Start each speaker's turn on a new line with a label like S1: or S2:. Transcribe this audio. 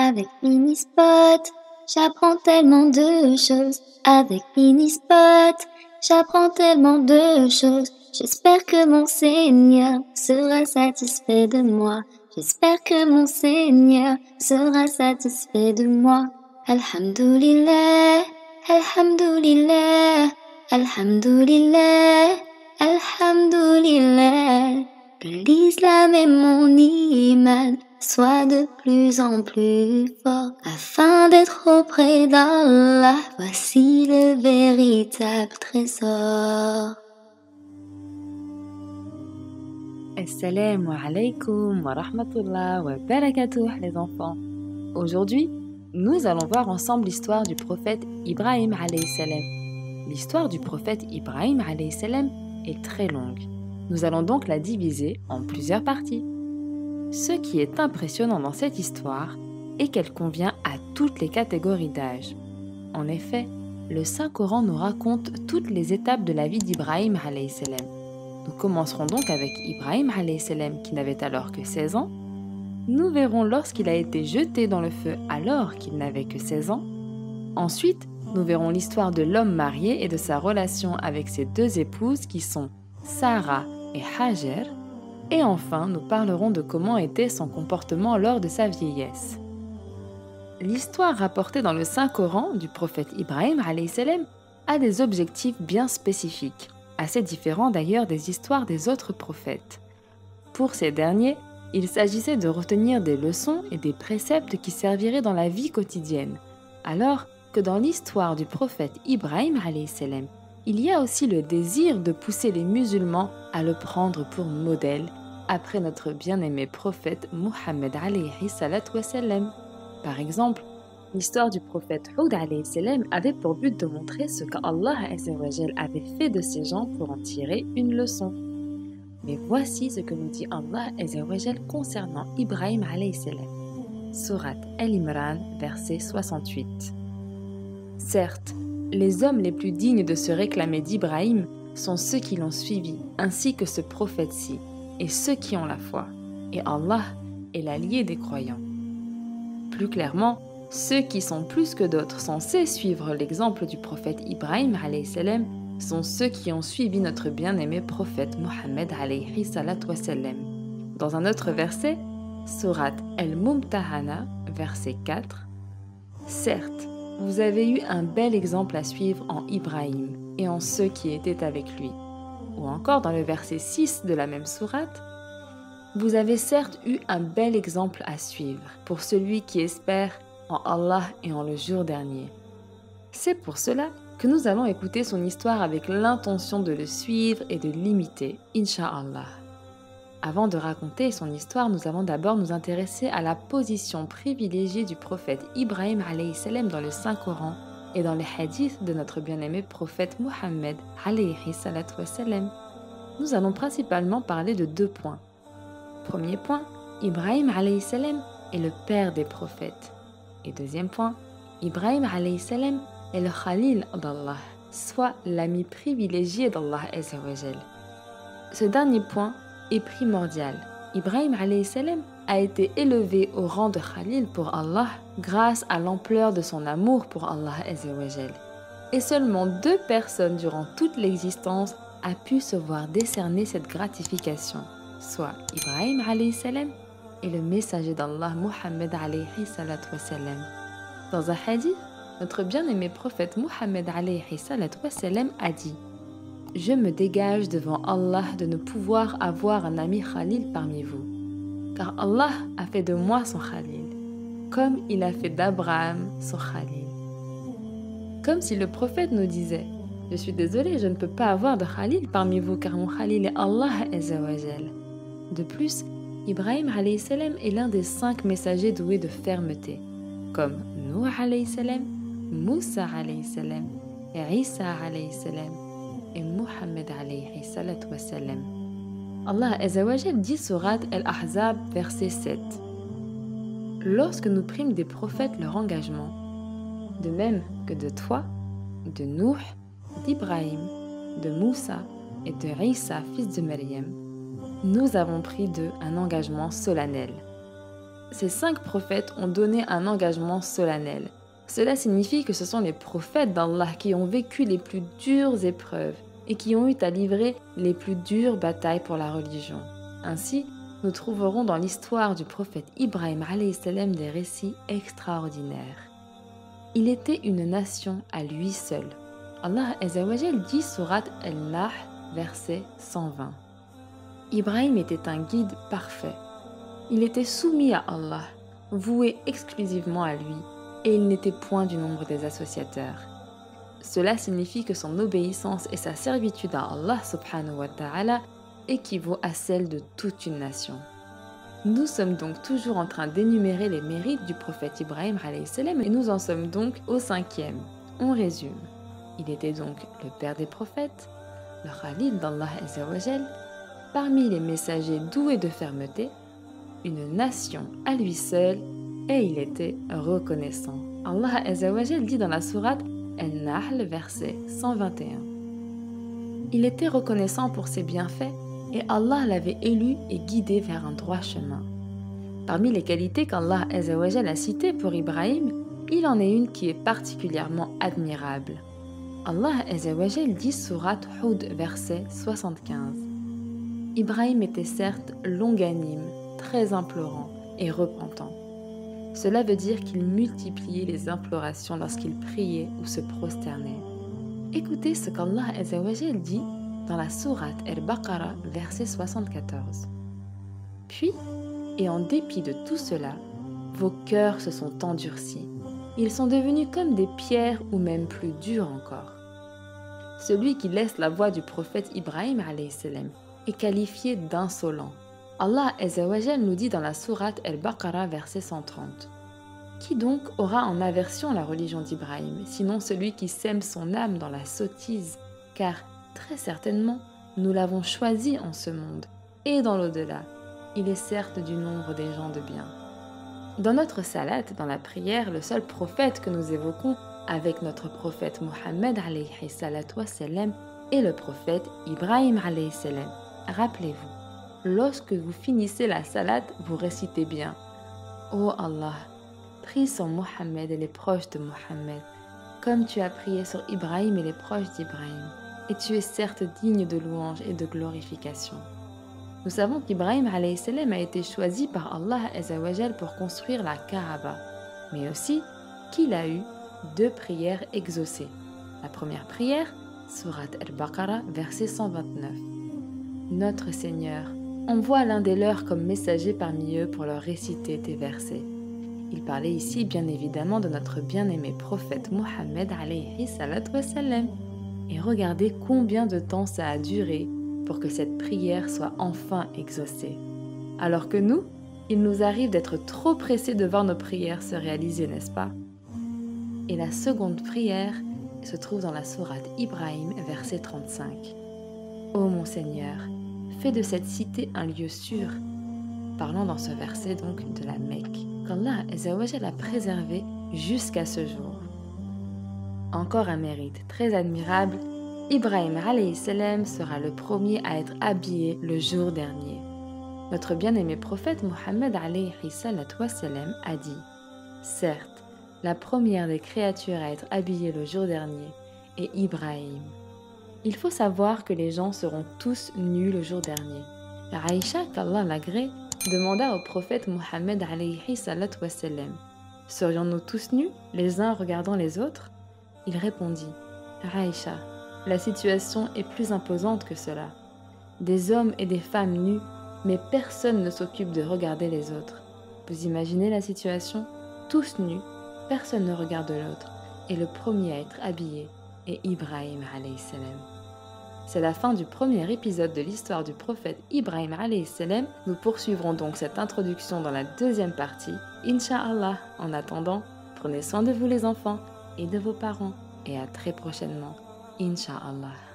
S1: Avec Minispot, j'apprends tellement de choses. Avec Minispot, j'apprends tellement de choses. J'espère que mon Seigneur sera satisfait de moi. J'espère que mon Seigneur sera satisfait de moi. Alhamdulillah, Alhamdulillah, Alhamdulillah, Alhamdulillah. Que l'islam et mon iman soient de plus en plus forts afin d'être auprès d'Allah. Voici le véritable trésor.
S2: Assalamu alaikum wa rahmatullah wa barakatuh les enfants. Aujourd'hui, nous allons voir ensemble l'histoire du prophète Ibrahim alayhi salam. L'histoire du prophète Ibrahim alayhi salam est très longue. Nous allons donc la diviser en plusieurs parties. Ce qui est impressionnant dans cette histoire est qu'elle convient à toutes les catégories d'âge. En effet, le Saint-Coran nous raconte toutes les étapes de la vie d'Ibrahim alayhi salam. Nous commencerons donc avec Ibrahim alayhi salam qui n'avait alors que 16 ans. Nous verrons lorsqu'il a été jeté dans le feu alors qu'il n'avait que 16 ans. Ensuite, nous verrons l'histoire de l'homme marié et de sa relation avec ses deux épouses qui sont Sarah et Hajar. Et enfin, nous parlerons de comment était son comportement lors de sa vieillesse. L'histoire rapportée dans le Saint-Coran du prophète Ibrahim alayhi salam a des objectifs bien spécifiques, assez différents d'ailleurs des histoires des autres prophètes. Pour ces derniers, il s'agissait de retenir des leçons et des préceptes qui serviraient dans la vie quotidienne, alors que dans l'histoire du prophète Ibrahim alayhi salam, il y a aussi le désir de pousser les musulmans à le prendre pour modèle, après notre bien-aimé prophète Muhammad alayhi salatu wa salam. Par exemple, l'histoire du prophète Hud alayhi salam avait pour but de montrer ce qu'Allah avait fait de ces gens pour en tirer une leçon. Mais voici ce que nous dit Allah concernant Ibrahim alayhi salam. Sourate Al-Imran, verset 68. Certes, les hommes les plus dignes de se réclamer d'Ibrahim sont ceux qui l'ont suivi, ainsi que ce prophète-ci, et ceux qui ont la foi. Et Allah est l'allié des croyants. Plus clairement, ceux qui sont plus que d'autres censés suivre l'exemple du prophète Ibrahim alayhi salam sont ceux qui ont suivi notre bien-aimé prophète Mohammed alayhi salatu wa salam. Dans un autre verset, Sourate Al-Mumtahana, verset 4, « Certes, vous avez eu un bel exemple à suivre en Ibrahim et en ceux qui étaient avec lui. » Ou encore dans le verset 6 de la même sourate, « Vous avez certes eu un bel exemple à suivre pour celui qui espère en Allah et en le jour dernier. » C'est pour cela que nous allons écouter son histoire avec l'intention de le suivre et de l'imiter, Inch'Allah. Avant de raconter son histoire, nous allons d'abord nous intéresser à la position privilégiée du prophète Ibrahim alayhi salam dans le Saint-Coran et dans les hadiths de notre bien-aimé prophète Muhammad alayhi salatu wa salam. Nous allons principalement parler de deux points. Premier point, Ibrahim alayhi salam est le père des prophètes. Et deuxième point, Ibrahim alayhi salam est le Khalil d'Allah, soit l'ami privilégié d'Allah Azzawajal. Ce dernier point est primordial. Ibrahim alayhi salam a été élevé au rang de Khalil pour Allah grâce à l'ampleur de son amour pour Allah Azzawajal. Et seulement 2 personnes durant toute l'existence a pu se voir décerner cette gratification, soit Ibrahim alayhi salam et le messager d'Allah Muhammad alayhi salatu wa salam. Dans un hadith, notre bien-aimé prophète Muhammad alayhi salatu wa salam a dit: « Je me dégage devant Allah de ne pouvoir avoir un ami Khalil parmi vous, car Allah a fait de moi son Khalil, comme il a fait d'Abraham son Khalil. » Comme si le prophète nous disait: « Je suis désolé, je ne peux pas avoir de Khalil parmi vous, car mon Khalil est Allah Azzawajal. » De plus, Ibrahim alayhi salam est l'un des 5 messagers doués de fermeté, comme Nuh alayhi salam, Moussa alayhi salam, Isa alayhi salam et Muhammad alayhi salatu wa salam. Allah Azzawajal dit Sourate Al-Ahzab, verset 7. « Lorsque nous prîmes des prophètes leur engagement, de même que de toi, de Nuh, d'Ibrahim, de Moussa et de Isa, fils de Maryam, nous avons pris d'eux un engagement solennel. ces 5 prophètes ont donné un engagement solennel. Cela signifie que ce sont les prophètes d'Allah qui ont vécu les plus dures épreuves et qui ont eu à livrer les plus dures batailles pour la religion. Ainsi, nous trouverons dans l'histoire du prophète Ibrahim alayhi salam des récits extraordinaires. Il était une nation à lui seul. Allah Azza wa Jal dit surat Al-Nahl, verset 120. Ibrahim était un guide parfait. Il était soumis à Allah, voué exclusivement à lui, et il n'était point du nombre des associateurs. Cela signifie que son obéissance et sa servitude à Allah subhanahu wa ta'ala équivaut à celle de toute une nation. Nous sommes donc toujours en train d'énumérer les mérites du prophète Ibrahim alayhi salam et nous en sommes donc au 5e. On résume. Il était donc le père des prophètes, le Khalil d'Allah Azza wa Jal, parmi les messagers doués de fermeté, une nation à lui seul, et il était reconnaissant. Allah Azza wa Jal dit dans la sourate Al-Nahl, verset 121. Il était reconnaissant pour ses bienfaits et Allah l'avait élu et guidé vers un droit chemin. Parmi les qualités qu'Allah Azza wa Jal a citées pour Ibrahim, il en est une qui est particulièrement admirable. Allah Azza wa Jal dit sourate Hud, verset 75. Ibrahim était certes longanime, très implorant et repentant. Cela veut dire qu'il multipliait les implorations lorsqu'il priait ou se prosternait. Écoutez ce qu'Allah Azza wa Jal dit dans la sourate Al-Baqarah, verset 74. Puis, et en dépit de tout cela, vos cœurs se sont endurcis. Ils sont devenus comme des pierres ou même plus durs encore. Celui qui laisse la voie du prophète Ibrahim alayhi salam est qualifié d'insolent. Allah Azza wa Jal nous dit dans la sourate Al-Baqarah, verset 130. Qui donc aura en aversion la religion d'Ibrahim, sinon celui qui sème son âme dans la sottise, car très certainement, nous l'avons choisi en ce monde, et dans l'au-delà, il est certes du nombre des gens de bien. Dans notre salat, dans la prière, le seul prophète que nous évoquons avec notre prophète Mohammed alayhi salatu wassalam est le prophète Ibrahim alayhi salam. Rappelez-vous, lorsque vous finissez la salat, vous récitez bien « Ô Allah, prie sur Mohammed et les proches de Mohammed, comme tu as prié sur Ibrahim et les proches d'Ibrahim, et tu es certes digne de louange et de glorification. » Nous savons qu'Ibrahim alayhi salam a été choisi par Allah Azza wa Jal pour construire la Kaaba, mais aussi qu'il a eu 2 prières exaucées. La première prière, sourate Al-Baqarah, verset 129. Notre Seigneur, envoie l'un des leurs comme messager parmi eux pour leur réciter tes versets. Il parlait ici bien évidemment de notre bien-aimé prophète Mohammed alayhi salatu wassalam. Et regardez combien de temps ça a duré pour que cette prière soit enfin exaucée. Alors que nous, il nous arrive d'être trop pressés de voir nos prières se réaliser, n'est-ce pas? Et la seconde prière se trouve dans la sourate Ibrahim, verset 35. Ô mon Seigneur, fais de cette cité un lieu sûr. Parlant dans ce verset donc de la Mecque, qu'Allah Azza wa Jal a préservé jusqu'à ce jour. Encore un mérite très admirable, Ibrahim alayhi salam sera le premier à être habillé le jour dernier. Notre bien-aimé prophète Mohammed alayhi salatu wassalam a dit « Certes, la première des créatures à être habillée le jour dernier est Ibrahim. » Il faut savoir que les gens seront tous nus le jour dernier. Aïcha, qu'Allah l'agrée, demanda au prophète Mohammed alayhi salatu wassalam « Serions-nous tous nus, les uns regardant les autres ?» Il répondit « Aïcha, la situation est plus imposante que cela. Des hommes et des femmes nus, mais personne ne s'occupe de regarder les autres. Vous imaginez la situation? Tous nus, personne ne regarde l'autre, et le premier à être habillé est Ibrahim alayhi salam. » C'est la fin du premier épisode de l'histoire du prophète Ibrahim alayhi salam. Nous poursuivrons donc cette introduction dans la deuxième partie, Inch'Allah. En attendant, prenez soin de vous les enfants et de vos parents, et à très prochainement, Inch'Allah.